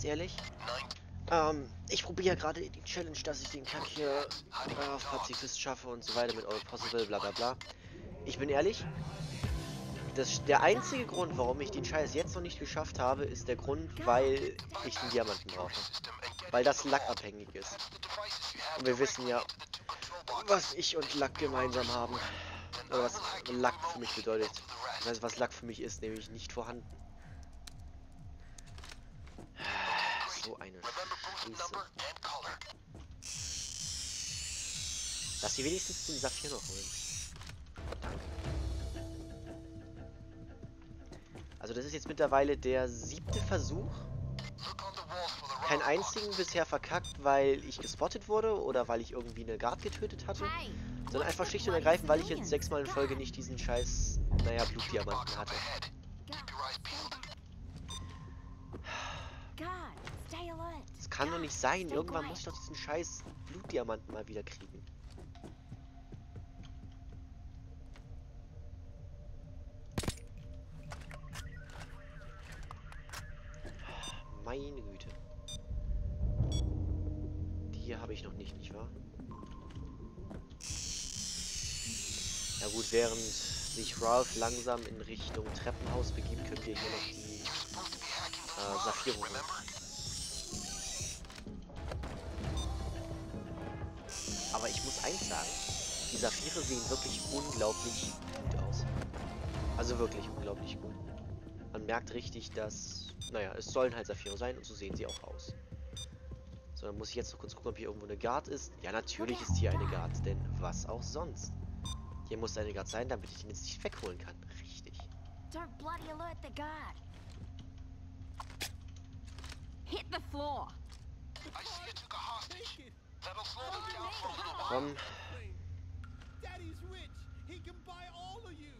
ganz ehrlich, ich probiere ja gerade die Challenge, dass ich den Kack hier auf Pazifist schaffe und so weiter mit All Possible, bla bla bla. Ich bin ehrlich, der einzige Grund, warum ich den Scheiß jetzt noch nicht geschafft habe, ist der Grund, weil ich den Diamanten brauche. Weil das lackabhängig ist. Und wir wissen ja, was ich und Lack gemeinsam haben. Oder was Lack für mich bedeutet. Das heißt, was Lack für mich ist, nämlich nicht vorhanden. So eine Scheiße. Lass sie wenigstens den Saphir noch holen. Danke. Also das ist jetzt mittlerweile der 7. Versuch. Keinen einzigen bisher verkackt, weil ich gespottet wurde oder weil ich irgendwie eine Guard getötet hatte. Sondern einfach schlicht und ergreifend, weil ich jetzt 6-mal in Folge nicht diesen scheiß, naja, Blutdiamanten hatte. Das kann doch nicht sein. Irgendwann muss ich doch diesen scheiß Blutdiamanten mal wieder kriegen. Meine Güte. Die hier habe ich noch nicht, nicht wahr? Ja gut, während sich Ralph langsam in Richtung Treppenhaus begibt, können wir hier noch die Saphire holen. Aber ich muss eins sagen, die Saphire sehen wirklich unglaublich gut aus. Also wirklich unglaublich gut. Man merkt richtig, dass, naja, es sollen halt Saphire sein und so sehen sie auch aus. So, dann muss ich jetzt noch kurz gucken, ob hier irgendwo eine Guard ist. Ja, natürlich ist hier eine Guard, denn was auch sonst. Hier muss eine Guard sein, damit ich ihn jetzt nicht wegholen kann. Richtig. Don't bloody alert the guard. Hit the floor. I see you took a hostage. That'll slow them down for a little while. Komm. Daddy's rich. He can buy all of you.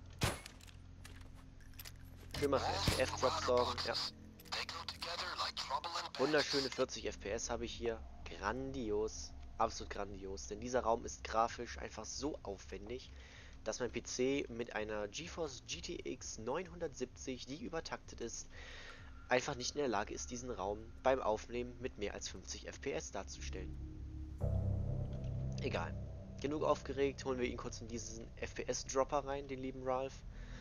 Schön mal für F-Drop sorgen. Ja. Wunderschöne 40 FPS habe ich hier. Grandios. Absolut grandios. Denn dieser Raum ist grafisch einfach so aufwendig, dass mein PC mit einer GeForce GTX 970, die übertaktet ist, einfach nicht in der Lage ist, diesen Raum beim Aufnehmen mit mehr als 50 FPS darzustellen. Egal. Genug aufgeregt, holen wir ihn kurz in diesen FPS-Dropper rein, den lieben Ralph.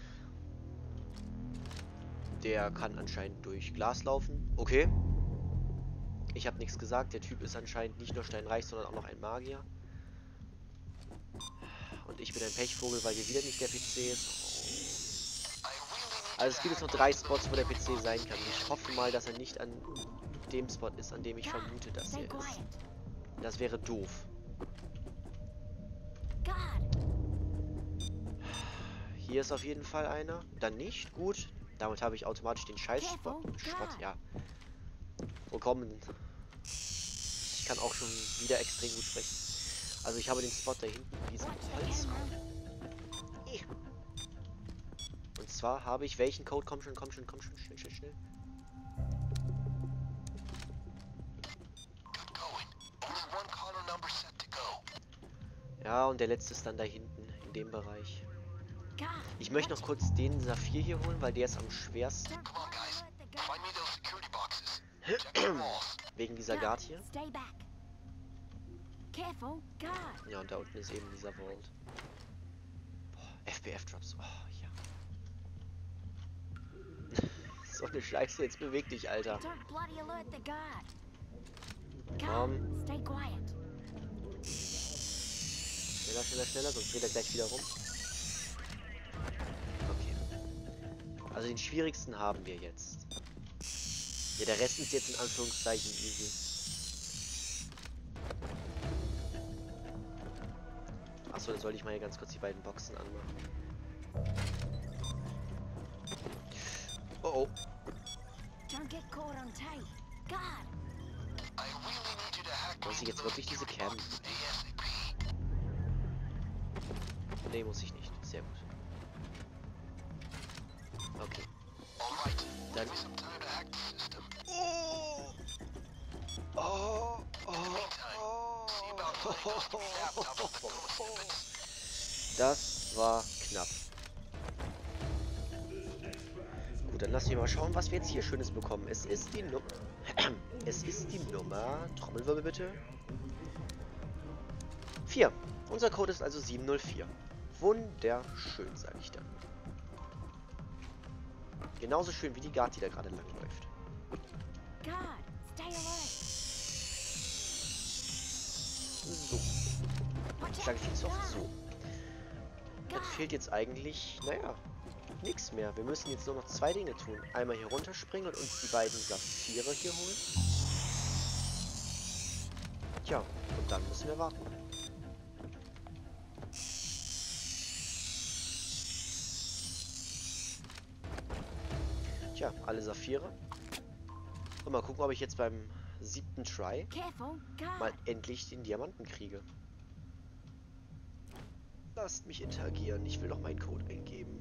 Der kann anscheinend durch Glas laufen. Okay. Ich habe nichts gesagt. Der Typ ist anscheinend nicht nur steinreich, sondern auch noch ein Magier. Und ich bin ein Pechvogel, weil hier wieder nicht der PC ist. Also es gibt jetzt noch 3 Spots, wo der PC sein kann. Ich hoffe mal, dass er nicht an dem Spot ist, an dem ich vermute, dass er ist. Das wäre doof. Hier ist auf jeden Fall einer. Dann nicht. Gut. Damit habe ich automatisch den Scheiß-Spot. Ja. Willkommen. Ich kann auch schon wieder extrem gut sprechen. Also ich habe den Spot da hinten in diesem Holzraum. Und zwar habe ich welchen Code? Komm schon, schnell, schnell, schnell. Ja, und der letzte ist dann da hinten, in dem Bereich. Ich möchte noch kurz den Saphir hier holen, weil der ist am schwersten. Wegen dieser Guard hier. Ja, und da unten ist eben dieser Vault. Boah, FBF-Drops. Oh, ja. So eine Scheiße, jetzt beweg dich, Alter. Komm. Schneller, schneller, schneller, sonst dreht er gleich wieder rum. Okay. Also den schwierigsten haben wir jetzt. Ja, der Rest ist jetzt in Anführungszeichen easy. Achso, dann sollte ich mal hier ganz kurz die beiden Boxen anmachen. Oh oh. Muss ich jetzt wirklich diese Cam? Nee, muss ich nicht. Sehr gut. Okay. Dann... Das war knapp. Gut, dann lassen wir mal schauen, was wir jetzt hier Schönes bekommen. Es ist die Es ist die Nummer, Trommelwirbel bitte, 4. Unser Code ist also 704. Wunderschön, sage ich dann. Genauso schön wie die Guard, die da gerade langläuft. God, stay alert. So. Ich sage viel zu oft so. Dann fehlt jetzt eigentlich, naja, nichts mehr. Wir müssen jetzt nur noch 2 Dinge tun. Einmal hier runterspringen und uns die beiden Saphire hier holen. Tja, und dann müssen wir warten. Tja, alle Saphire. Und mal gucken, ob ich jetzt beim 7. Try Careful, mal God. endlich den Diamanten kriege. Lasst mich interagieren. Ich will doch meinen Code eingeben.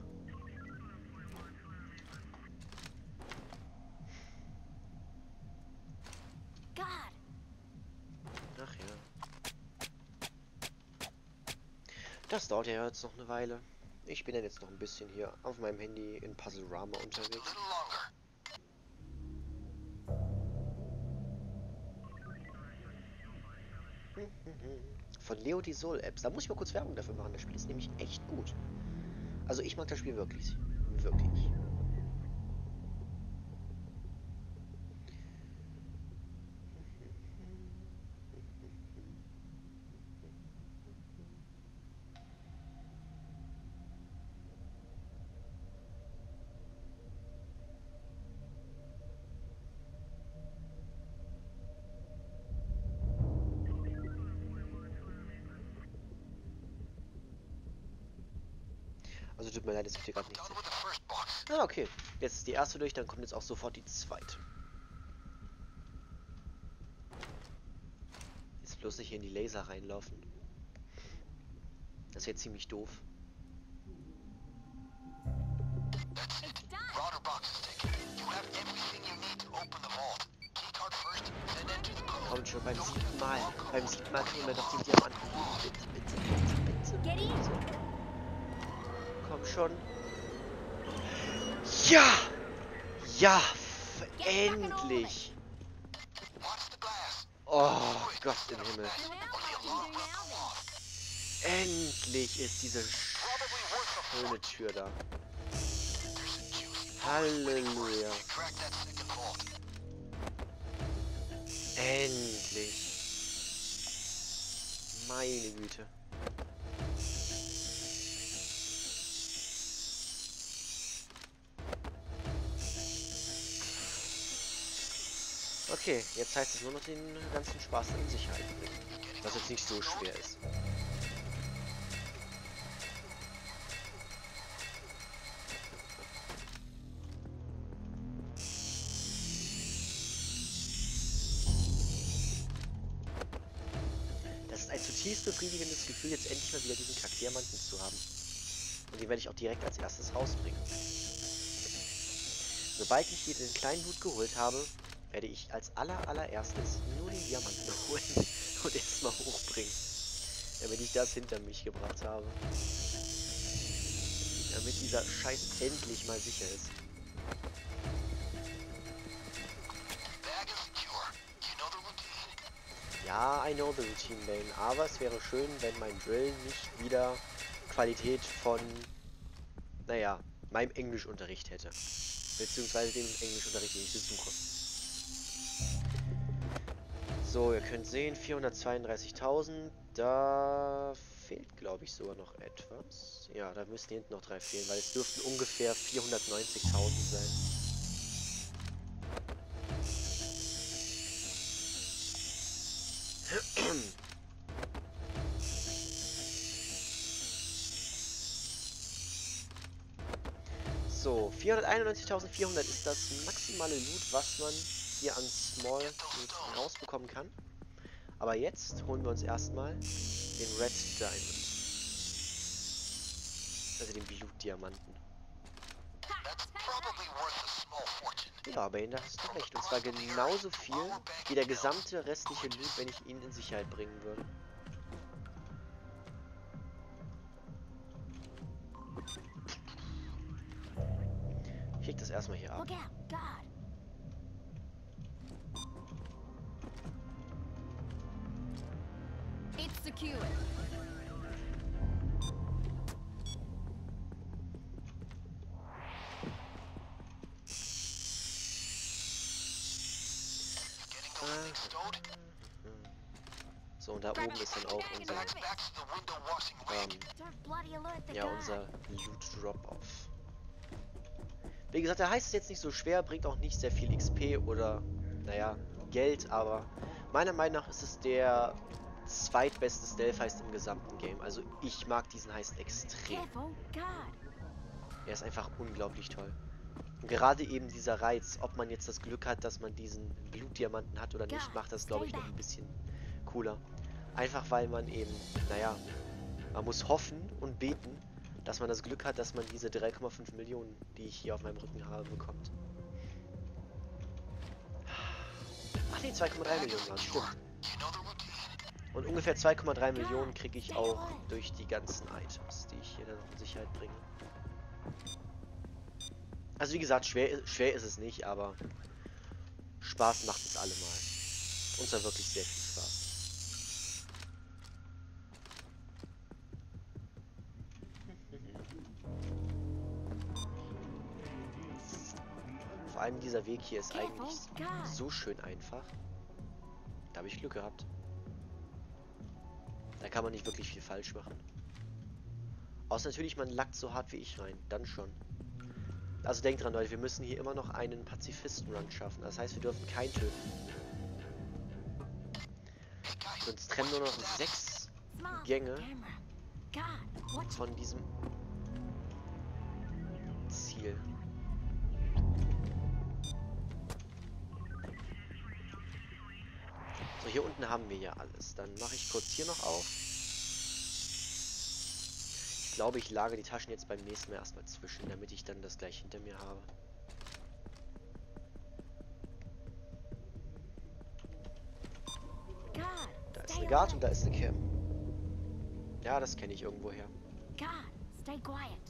God. Ach ja. Das dauert ja jetzt noch eine Weile. Ich bin dann jetzt noch ein bisschen hier auf meinem Handy in Puzzlerama A unterwegs. little longer. Von Leo die Soul Apps. Da muss ich mal kurz Werbung dafür machen. Das Spiel ist nämlich echt gut. Also ich mag das Spiel wirklich. Wirklich. Also tut mir leid, es gibt hier gerade nichts. Done with the first box. Ah, okay. Jetzt ist die erste durch, dann kommt jetzt auch sofort die zweite. Jetzt bloß nicht hier in die Laser reinlaufen. Das wäre ziemlich doof. That's it. It's done. Router box is taken. You have everything you need to open the vault. Keycard first, then enter the code. Kommt schon beim 7. Mal. Beim 7. Mal kriegen wir doch den Diamanten. Bitte, bitte, bitte, bitte. Get in. So. Komm schon. Ja! Ja! Endlich! Watch the glass. Oh Gott im Himmel. Now what do you do now then? Endlich ist diese Probably worth a schöne fortune. Tür da. There's a juicy Halleluja. you crack that second vault. Endlich. Meine Güte. Okay, jetzt heißt es nur noch den ganzen Spaß in Sicherheit bringen. Was jetzt nicht so schwer ist. Das ist ein zutiefst befriedigendes Gefühl, jetzt endlich mal wieder diesen Kack-Diamanten zu haben. Und den werde ich auch direkt als erstes rausbringen. Sobald ich hier den kleinen Hut geholt habe, werde ich als allererstes nur den Diamanten holen und erstmal hochbringen. Damit ich das hinter mich gebracht habe. Damit dieser Scheiß endlich mal sicher ist. Bag is secure. You know the routine. Ja, I know the routine, Bane. Aber es wäre schön, wenn mein Drill nicht wieder Qualität von, naja, meinem Englischunterricht hätte. Beziehungsweise dem Englischunterricht, den ich besuche. So, ihr könnt sehen, 432.000. Da fehlt, glaube ich, sogar noch etwas. Ja, da müssten hinten noch 3 fehlen, weil es dürften ungefähr 490.000 sein. So, 491.400 ist das maximale Loot, was man hier an Small Loot rausbekommen kann. Aber jetzt holen wir uns erstmal den Red Diamond. Also den Blutdiamanten. That's probably worth a small fortune. Ja, aber da hast du recht. Und zwar genauso viel wie der gesamte restliche Loot, wenn ich ihn in Sicherheit bringen würde. Ich leg das erstmal hier ab. Look out, God. Secure it. Getting those things stowed? So, und da oben ist dann auch unser, Back to the window washing rig. Don't bloody alert the ja, guard. unser Loot Drop-Off. Wie gesagt, der heißt es jetzt nicht so schwer, bringt auch nicht sehr viel XP oder, naja, Geld, aber meiner Meinung nach ist es der zweitbeste Stealth-Heist im gesamten Game. Also ich mag diesen Heist extrem. Careful, guard. Er ist einfach unglaublich toll. Und gerade eben dieser Reiz, ob man jetzt das Glück hat, dass man diesen Blutdiamanten hat oder nicht, macht das, glaube ich, noch ein bisschen cooler. Einfach weil man eben, naja, man muss hoffen und beten, dass man das Glück hat, dass man diese 3,5 Millionen, die ich hier auf meinem Rücken habe, bekommt. Ach nee, 2,3 Millionen waren, stimmt. You know the routine. Und ungefähr 2,3 Millionen kriege ich auch durch die ganzen Items, die ich hier dann noch in Sicherheit bringe. Also wie gesagt, schwer ist es nicht, aber Spaß macht es allemal. Und zwar wirklich sehr viel Spaß. Vor allem dieser Weg hier ist eigentlich so schön einfach. Da habe ich Glück gehabt. Da kann man nicht wirklich viel falsch machen. Außer natürlich, man lackt so hart wie ich rein. Dann schon. Also denkt dran, Leute, wir müssen hier immer noch einen Pazifisten-Run schaffen. Das heißt, wir dürfen keinen töten. Sonst trennen nur noch 6 Smart. Gänge Camera. Guard, watch von diesem Ziel. So, hier unten haben wir ja alles. Dann mache ich kurz hier noch auf. Ich glaube, ich lagere die Taschen jetzt beim nächsten Mal erstmal zwischen, damit ich dann das gleich hinter mir habe. guard. Da ist Stay eine Guard alert. und da ist eine Cam. Ja, das kenne ich irgendwoher. Guard, stay quiet.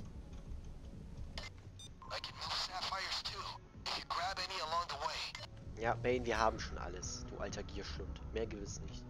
I can move sapphires too. If you grab any along the way. Ja, Bane, wir haben schon alles, du alter Gierschlund. Mehr gibt es nicht.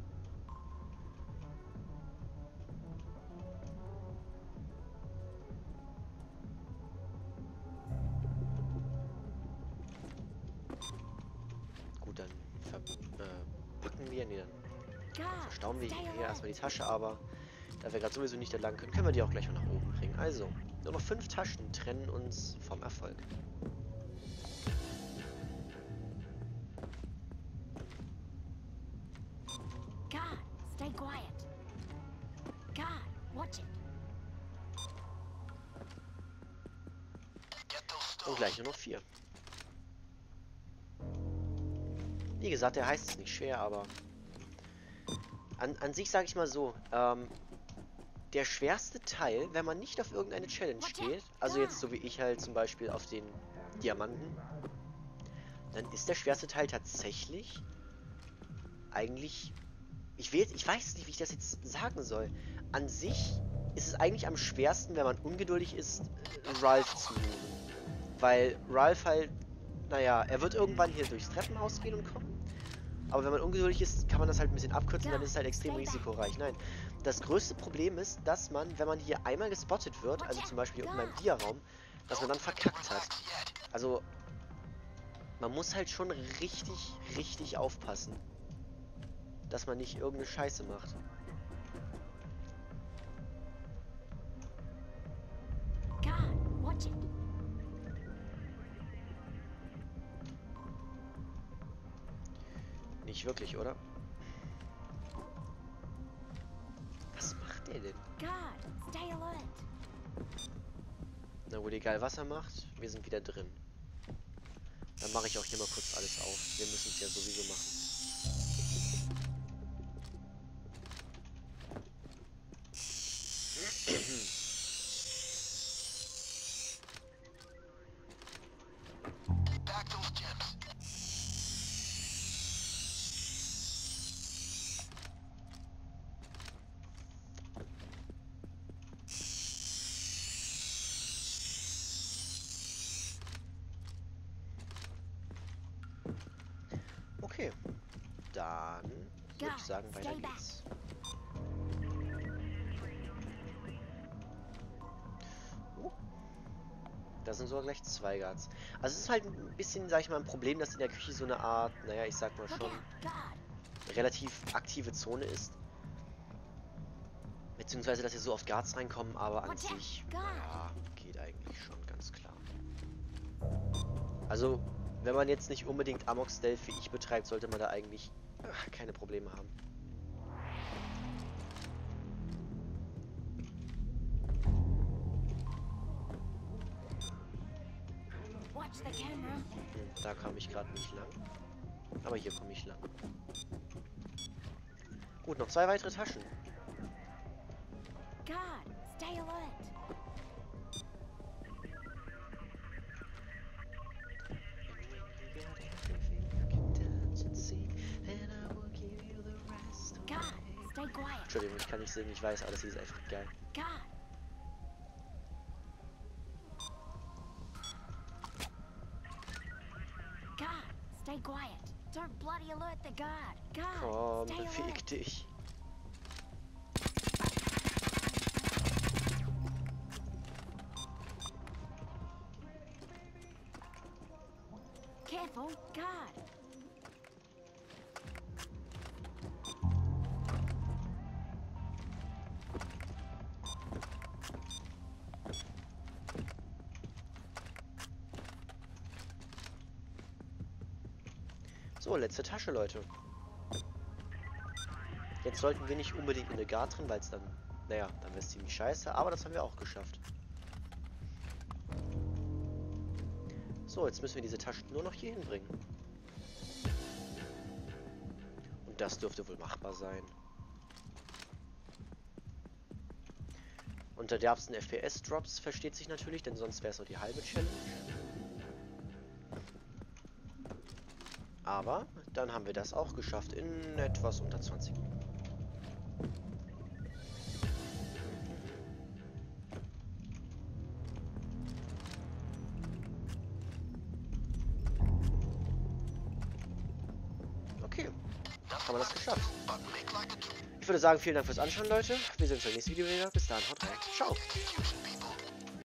Gut, dann packen wir, nee, dann Guard, verstauen wir stay hier alert. erstmal die Tasche, aber da wir gerade sowieso nicht da lang können, können wir die auch gleich mal nach oben bringen. Also, nur noch 5 Taschen trennen uns vom Erfolg. Guard, stay quiet. Guard, watch it. Get those Und stowed. gleich nur noch 4. Wie gesagt, der heißt es nicht schwer, aber an sich sage ich mal so, der schwerste Teil, wenn man nicht auf irgendeine Challenge steht, also jetzt so wie ich halt zum Beispiel auf den Diamanten, dann ist der schwerste Teil tatsächlich eigentlich, ich weiß nicht, wie ich das jetzt sagen soll. An sich ist es eigentlich am schwersten, wenn man ungeduldig ist, Ralph zu moven. Weil Ralph halt, naja, er wird irgendwann hier durchs Treppenhaus gehen und kommen. Aber wenn man ungeduldig ist, kann man das halt ein bisschen abkürzen, dann ist es halt extrem risikoreich. Nein, das größte Problem ist, dass man, wenn man hier einmal gespottet wird, also zum Beispiel hier unten beim Dia-Raum, dass man dann verkackt hat. Also, man muss halt schon richtig aufpassen, dass man nicht irgendeine Scheiße macht. Guard, watch it. Nicht wirklich, oder? Was macht der denn? Guard, stay alert. Na gut, egal was er macht, wir sind wieder drin. Dann mache ich auch hier mal kurz alles auf. Wir müssen es ja sowieso machen. Back those gems. Okay. Dann würde ich sagen, weiter geht's. Da sind sogar gleich 2 Guards. Also es ist halt ein bisschen, sag ich mal, ein Problem, dass in der Küche so eine Art, naja, ich sag mal Look schon, out. God. relativ aktive Zone ist. Beziehungsweise, dass hier so oft Guards reinkommen, aber an sich, naja, geht eigentlich schon ganz klar. Also, wenn man jetzt nicht unbedingt Amok Stealth wie ich betreibt, sollte man da eigentlich keine Probleme haben. Watch the camera. Da kam ich gerade nicht lang. Aber hier komme ich lang. Gut, noch 2 weitere Taschen. God, stay alert. God, stay quiet. Entschuldigung, ich kann nicht singen, ich weiß, aber das hier ist einfach geil. God. God, stay quiet. Don't bloody alert the guard. God, Komm, stay beweg alert. dich. Careful, God. So, letzte Tasche, Leute. Jetzt sollten wir nicht unbedingt in eine Guard drin, weil es dann, naja, dann wäre es ziemlich scheiße, aber das haben wir auch geschafft. So, jetzt müssen wir diese Taschen nur noch hier hinbringen. Und das dürfte wohl machbar sein. Unter derbsten FPS-Drops versteht sich natürlich, denn sonst wäre es nur die halbe Challenge. Aber dann haben wir das auch geschafft in etwas unter 20 Minuten. Okay, haben wir das geschafft. But make like a Ich würde sagen, vielen Dank fürs Anschauen, Leute. Wir sehen uns beim nächsten Video wieder. Bis dann, haut rein. Ciao. using people.